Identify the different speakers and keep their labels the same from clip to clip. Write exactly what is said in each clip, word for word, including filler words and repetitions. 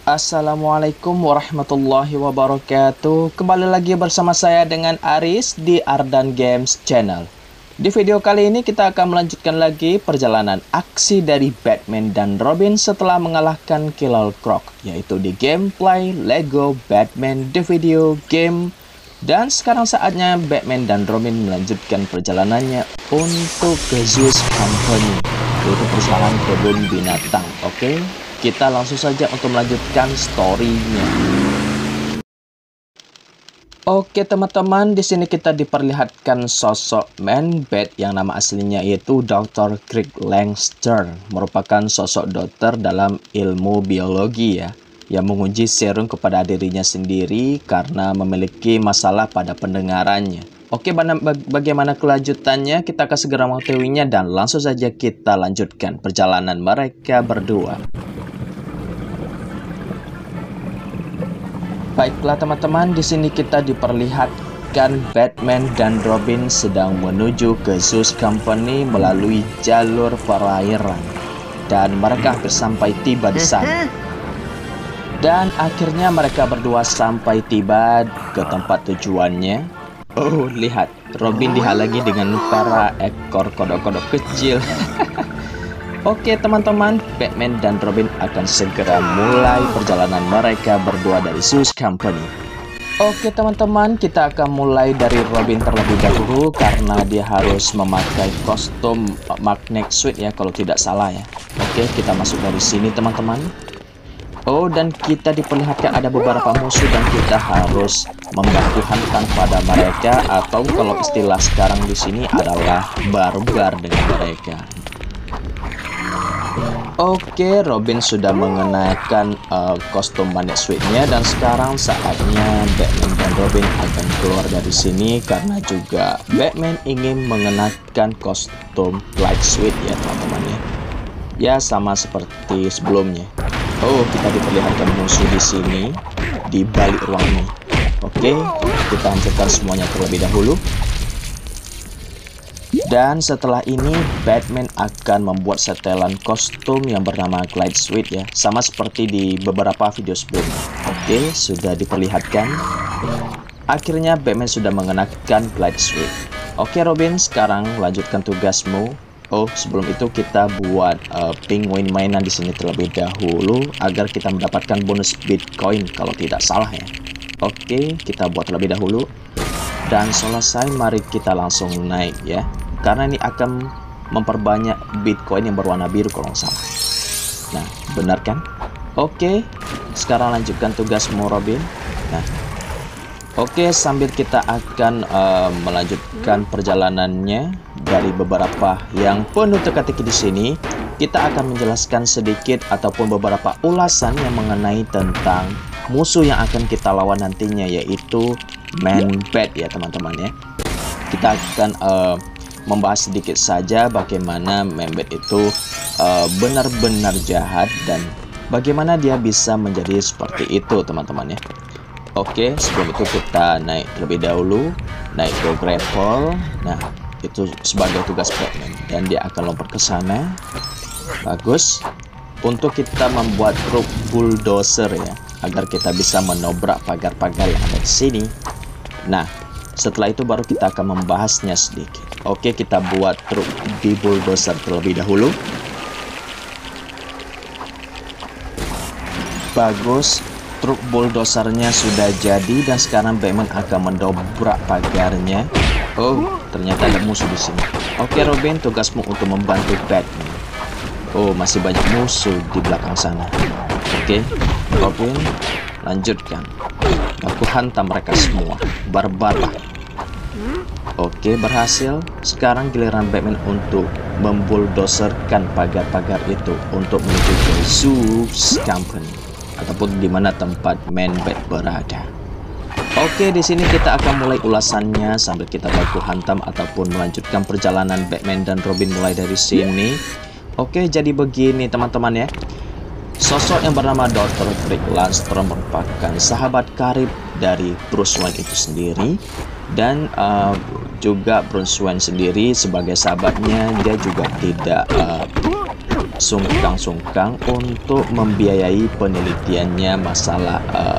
Speaker 1: Assalamualaikum warahmatullahi wabarakatuh. Kembali lagi bersama saya dengan Aris di Ardan Games Channel. Di video kali ini kita akan melanjutkan lagi perjalanan aksi dari Batman dan Robin setelah mengalahkan Killer Croc, yaitu di gameplay Lego Batman The Video Game. Dan sekarang saatnya Batman dan Robin melanjutkan perjalanannya untuk ke Zeus Company, yaitu perusahaan kebun binatang. Oke, kita langsung saja untuk melanjutkan story-nya. Oke teman-teman, di sini kita diperlihatkan sosok Man-Bat yang nama aslinya yaitu dokter Craig Langster, merupakan sosok dokter dalam ilmu biologi ya, yang menguji serum kepada dirinya sendiri karena memiliki masalah pada pendengarannya. Oke, bagaimana kelanjutannya? Kita akan segera mengetahuinya dan langsung saja kita lanjutkan perjalanan mereka berdua. Baiklah teman-teman, di sini kita diperlihatkan Batman dan Robin sedang menuju ke Zeus Company melalui jalur perairan, dan mereka hampir sampai tiba di sana. Dan akhirnya mereka berdua sampai tiba ke tempat tujuannya. Oh, lihat, Robin dihalangi dengan para ekor kodok-kodok kecil. Oke teman-teman, Batman dan Robin akan segera mulai perjalanan mereka berdua dari Zeus Company. Oke teman-teman, kita akan mulai dari Robin terlebih dahulu karena dia harus memakai kostum magnet suit ya, kalau tidak salah ya. Oke, kita masuk dari sini teman-teman. Oh, dan kita diperlihatkan ada beberapa musuh dan kita harus membantu hantam pada mereka, atau kalau istilah sekarang di sini adalah barbar dengan mereka. Oke, Robin sudah mengenakan uh, kostum magnet suit-nya dan sekarang saatnya Batman dan Robin akan keluar dari sini karena juga Batman ingin mengenakan kostum light suit ya teman-teman ya. Ya, sama seperti sebelumnya. Oh, kita diperlihatkan musuh di sini di balik ruang ini. Oke, kita hancurkan semuanya terlebih dahulu. Dan setelah ini Batman akan membuat setelan kostum yang bernama Glide Suit ya, sama seperti di beberapa video sebelumnya. Oke, sudah diperlihatkan. Akhirnya Batman sudah mengenakan Glide Suit. Oke Robin, sekarang lanjutkan tugasmu. Oh, sebelum itu kita buat uh, penguin mainan di sini terlebih dahulu agar kita mendapatkan bonus Bitcoin kalau tidak salah ya. Oke, kita buat terlebih dahulu. Dan selesai, mari kita langsung naik ya. Karena ini akan memperbanyak Bitcoin yang berwarna biru kalau nggak salah. Nah, benar kan? Oke, sekarang lanjutkan tugasmu Robin. Nah, oke, sambil kita akan uh, melanjutkan perjalanannya dari beberapa yang penuh teka-teki di sini, kita akan menjelaskan sedikit ataupun beberapa ulasan yang mengenai tentang musuh yang akan kita lawan nantinya, yaitu Man-Bat ya teman-teman ya. Kita akan uh, membahas sedikit saja bagaimana Man-Bat itu benar-benar uh, jahat dan bagaimana dia bisa menjadi seperti itu teman-teman ya. Oke, sebelum itu kita naik terlebih dahulu, naik ke grapple. Nah, itu sebagai tugas Batman dan dia akan lompat ke sana. Bagus. Untuk kita membuat truk bulldozer ya, agar kita bisa menobrak pagar-pagar yang ada di sini. Nah, setelah itu baru kita akan membahasnya sedikit. Oke, kita buat truk di bulldozer terlebih dahulu. Bagus. Truk bulldozernya sudah jadi dan sekarang Batman akan mendobrak pagarnya. Oh, ternyata ada musuh di sini. Oke Robin, tugasmu untuk membantu Batman. Oh, masih banyak musuh di belakang sana. Oke, Robin, lanjutkan. Aku hantam mereka semua. Barbar. Oke, berhasil. Sekarang giliran Batman untuk membuldozerkan pagar-pagar itu untuk menuju ke Zeus Company, ataupun di mana tempat Man-Bat berada. Oke, di sini kita akan mulai ulasannya sambil kita baku hantam ataupun melanjutkan perjalanan Batman dan Robin mulai dari sini. Oke, jadi begini teman-teman ya. Sosok yang bernama dokter Craig Langster merupakan sahabat karib dari Bruce Wayne itu sendiri, dan uh, juga Bruce Wayne sendiri sebagai sahabatnya dia juga tidak uh, sungkang-sungkang untuk membiayai penelitiannya masalah uh,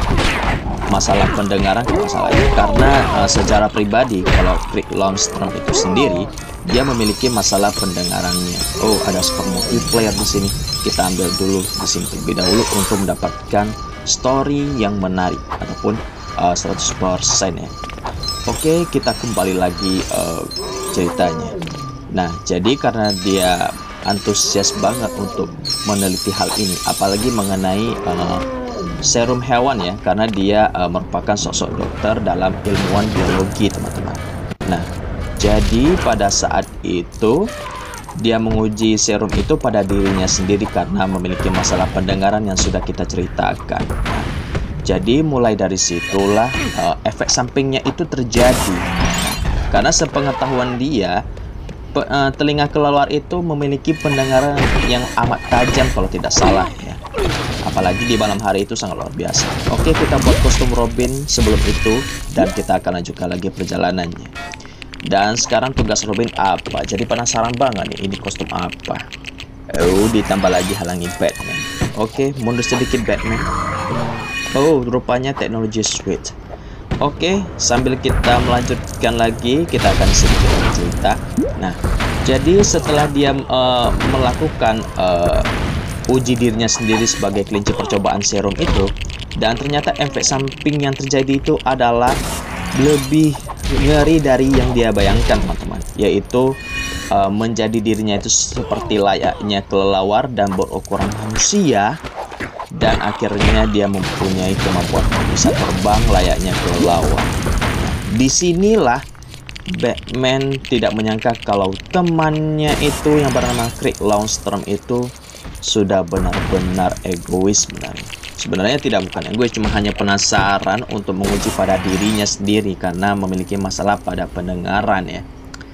Speaker 1: masalah pendengaran kalau masalahnya. Karena uh, secara pribadi kalau Rick Lundstrom itu sendiri dia memiliki masalah pendengarannya. Oh, ada super multiplayer di sini. Kita ambil dulu di sini terlebih dahulu untuk mendapatkan story yang menarik ataupun uh, seratus persen ya. Oke, kita kembali lagi uh, ceritanya. Nah, jadi karena dia antusias banget untuk meneliti hal ini, apalagi mengenai uh, serum hewan ya, karena dia uh, merupakan sosok dokter dalam ilmuwan biologi, teman-teman. Nah, jadi pada saat itu dia menguji serum itu pada dirinya sendiri karena memiliki masalah pendengaran yang sudah kita ceritakan. Nah, jadi mulai dari situlah uh, efek sampingnya itu terjadi. Karena sepengetahuan dia, pe, uh, telinga kelelawar itu memiliki pendengaran yang amat tajam kalau tidak salah ya. Apalagi di malam hari itu sangat luar biasa. Oke, kita buat kostum Robin sebelum itu dan kita akan lanjutkan lagi perjalanannya. Dan sekarang tugas Robin apa? Jadi penasaran banget nih, ini kostum apa? Oh, ditambah lagi halangi Batman. Oke, mundur sedikit Batman. Oh, rupanya teknologi Switch. Oke, sambil kita melanjutkan lagi, kita akan sedikit cerita. Nah, jadi setelah dia uh, melakukan uh, uji dirinya sendiri sebagai kelinci percobaan serum itu, dan ternyata efek samping yang terjadi itu adalah lebih ngeri dari yang dia bayangkan, teman-teman, yaitu uh, menjadi dirinya itu seperti layaknya kelelawar dan berukuran manusia, dan akhirnya dia mempunyai kemampuan bisa terbang layaknya kelelawar. Disinilah Batman tidak menyangka kalau temannya itu yang bernama Rick Lundstrom itu sudah benar-benar egois sebenarnya. Sebenarnya tidak bukan egois, cuma hanya penasaran untuk menguji pada dirinya sendiri karena memiliki masalah pada pendengaran ya.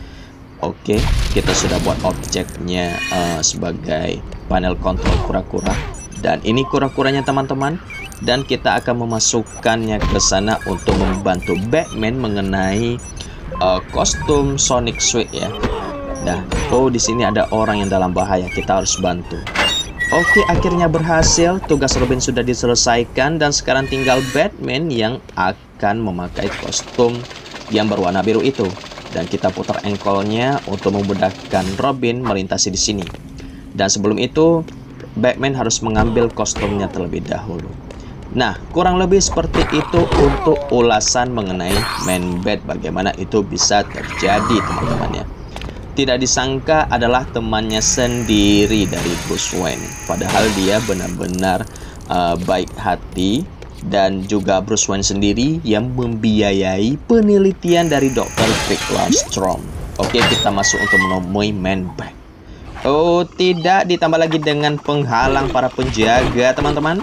Speaker 1: Oke, kita sudah buat objeknya uh, sebagai panel kontrol kura-kura. Dan ini kura-kuranya teman-teman. Dan kita akan memasukkannya ke sana untuk membantu Batman mengenai uh, kostum Sonic Suit ya. Nah, oh di sini ada orang yang dalam bahaya, kita harus bantu. Oke, akhirnya berhasil. Tugas Robin sudah diselesaikan dan sekarang tinggal Batman yang akan memakai kostum yang berwarna biru itu. Dan kita putar engkolnya untuk memudahkan Robin melintasi di sini. Dan sebelum itu, Batman harus mengambil kostumnya terlebih dahulu. Nah, kurang lebih seperti itu untuk ulasan mengenai Man-Bat, bagaimana itu bisa terjadi, teman-teman ya. Tidak disangka adalah temannya sendiri dari Bruce Wayne. Padahal dia benar-benar uh, baik hati. Dan juga Bruce Wayne sendiri yang membiayai penelitian dari dokter Rick Lundstrom. Oke, kita masuk untuk menemui Man-Bat. Oh, tidak, ditambah lagi dengan penghalang para penjaga, teman-teman.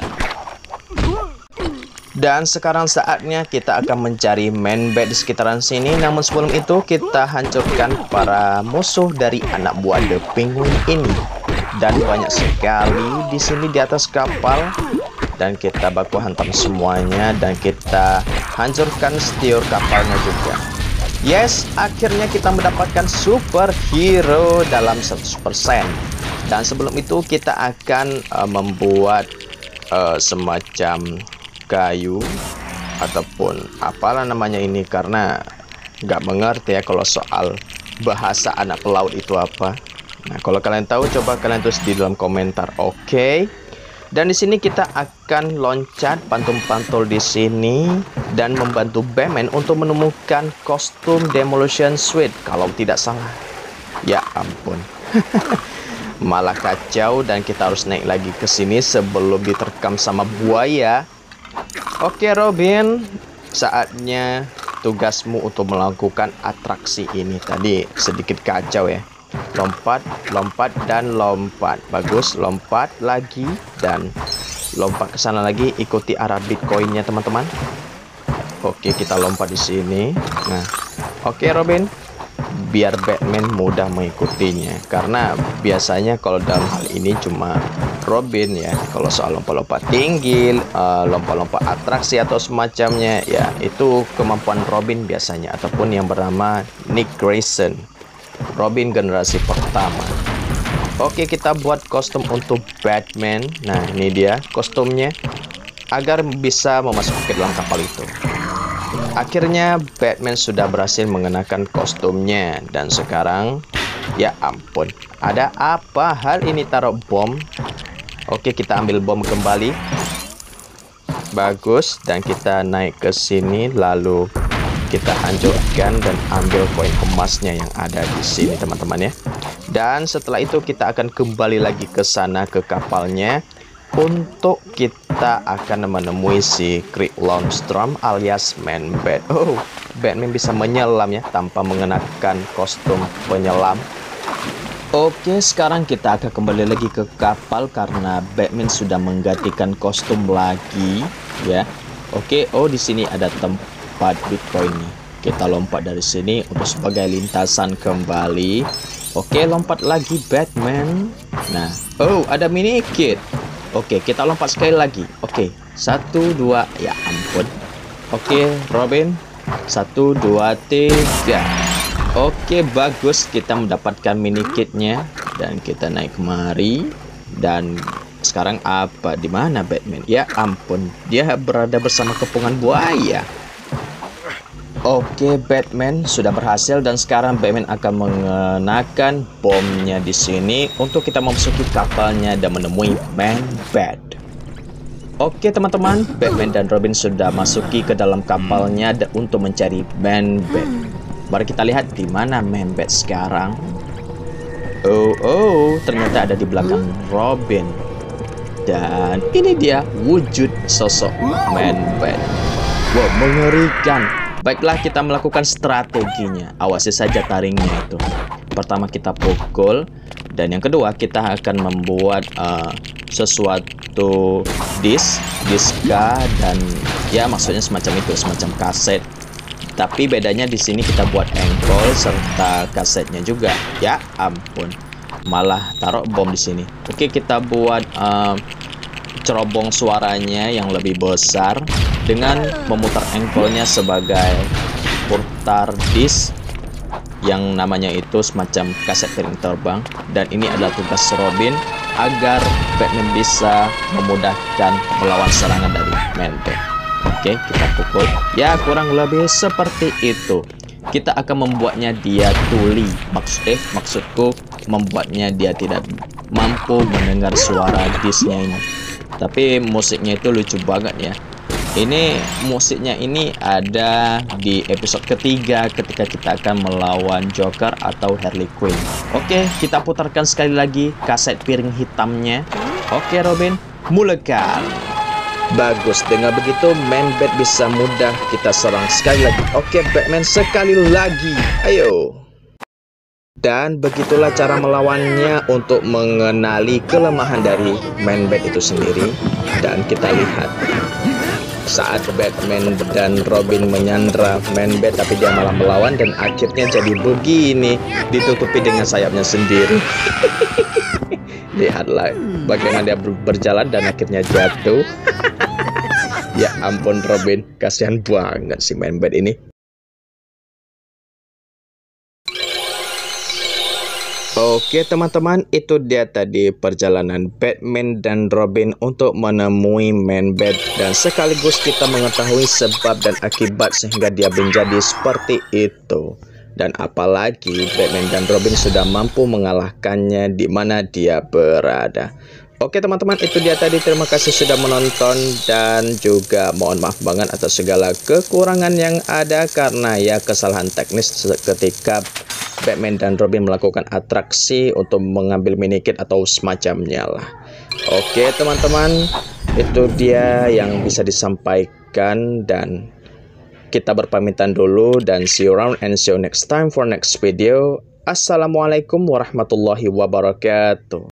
Speaker 1: Dan sekarang saatnya kita akan mencari Man-Bat di sekitaran sini. Namun sebelum itu kita hancurkan para musuh dari anak buah The Penguin ini. Dan banyak sekali di sini di atas kapal. Dan kita baku hantam semuanya dan kita hancurkan setior kapalnya juga. Yes, akhirnya kita mendapatkan superhero dalam seratus persen. Dan sebelum itu kita akan uh, membuat uh, semacam kayu ataupun apalah namanya ini, karena nggak mengerti ya kalau soal bahasa anak pelaut itu apa. Nah, kalau kalian tahu coba kalian tulis di dalam komentar. Oke. Okay. Dan di sini kita akan loncat pantul-pantul di sini dan membantu Batman untuk menemukan kostum Demolition Suit kalau tidak salah. Ya ampun. Malah kacau dan kita harus naik lagi ke sini sebelum diterkam sama buaya. Oke Robin, saatnya tugasmu untuk melakukan atraksi ini. Tadi sedikit kacau ya. Lompat, lompat, dan lompat. Bagus, lompat lagi dan lompat ke sana lagi. Ikuti arah Bitcoinnya teman-teman. Oke, kita lompat di sini. Nah, oke Robin, biar Batman mudah mengikutinya. Karena biasanya kalau dalam hal ini cuma Robin ya. Kalau soal lompat-lompat tinggi, lompat-lompat uh, atraksi atau semacamnya, ya itu kemampuan Robin biasanya. Ataupun yang bernama Nick Grayson, Robin generasi pertama. Oke, kita buat kostum untuk Batman. Nah, ini dia kostumnya agar bisa memasuki ke dalam kapal itu. Akhirnya Batman sudah berhasil mengenakan kostumnya. Dan sekarang, ya ampun, ada apa hal ini taruh bom? Oke, kita ambil bom kembali. Bagus, dan kita naik ke sini lalu kita hancurkan dan ambil koin emasnya yang ada di sini, teman-teman ya. Dan setelah itu kita akan kembali lagi ke sana ke kapalnya untuk kita akan menemui si Krieg Longstrom alias Man-Bat. Oh, Batman bisa menyelam ya tanpa mengenakan kostum penyelam. Oke, sekarang kita akan kembali lagi ke kapal karena Batman sudah menggantikan kostum lagi ya. Oke, oh di sini ada tempat Bitcoin nih. Kita lompat dari sini untuk sebagai lintasan kembali. Oke, lompat lagi Batman. Nah, oh ada mini kit. Oke, kita lompat sekali lagi. Oke, satu dua, ya ampun. Oke, Robin, satu dua tiga. Oke, bagus, kita mendapatkan mini kitnya dan kita naik kemari. Dan sekarang apa? Di mana Batman? Ya ampun, dia berada bersama kepungan buaya. Oke, Batman sudah berhasil dan sekarang Batman akan mengenakan bomnya di sini untuk kita memasuki kapalnya dan menemui Man-Bat. Oke teman-teman, Batman dan Robin sudah masuki ke dalam kapalnya untuk mencari Man-Bat. Mari kita lihat di mana Man-Bat sekarang. Oh, oh, ternyata ada di belakang Robin. Dan ini dia wujud sosok Man-Bat. Wow, mengerikan. Baiklah, kita melakukan strateginya. Awasi saja taringnya itu. Pertama kita pukul, dan yang kedua kita akan membuat uh, sesuatu disk, diska, dan ya maksudnya semacam itu, semacam kaset. Tapi bedanya di sini kita buat engkol serta kasetnya juga. Ya ampun, malah taruh bom di sini. Oke, kita buat uh, cerobong suaranya yang lebih besar dengan memutar engkolnya sebagai putar disk yang namanya itu semacam kaset piring terbang. Dan ini adalah tugas Robin agar Batman bisa memudahkan melawan serangan dari Man-Bat. Oke, kita pukul. Ya, kurang lebih seperti itu. Kita akan membuatnya dia tuli. Maksud, eh, maksudku membuatnya dia tidak mampu mendengar suara disknya ini. Tapi musiknya itu lucu banget ya. Ini musiknya ini ada di episode ketiga ketika kita akan melawan Joker atau Harley Quinn. Oke, kita putarkan sekali lagi kaset piring hitamnya. Oke Robin, mulakan. Bagus, dengan begitu Man-Bat bisa mudah kita serang sekali lagi. Oke Batman, sekali lagi, ayo. Dan begitulah cara melawannya untuk mengenali kelemahan dari Man-Bat itu sendiri. Dan kita lihat saat Batman dan Robin menyandra Man-Bat, tapi dia malah melawan dan akhirnya jadi begini, ditutupi dengan sayapnya sendiri. Lihatlah bagaimana dia berjalan dan akhirnya jatuh. Ya ampun Robin, kasihan banget si Man-Bat ini. Oke teman-teman, itu dia tadi perjalanan Batman dan Robin untuk menemui Man-Bat, dan sekaligus kita mengetahui sebab dan akibat sehingga dia menjadi seperti itu. Dan apalagi Batman dan Robin sudah mampu mengalahkannya di mana dia berada. Oke teman-teman, itu dia tadi. Terima kasih sudah menonton dan juga mohon maaf banget atas segala kekurangan yang ada karena ya kesalahan teknis ketika Batman dan Robin melakukan atraksi untuk mengambil mini kit atau semacamnya lah. Oke teman-teman, itu dia yang bisa disampaikan dan kita berpamitan dulu dan see you around and see you next time for next video. Assalamualaikum warahmatullahi wabarakatuh.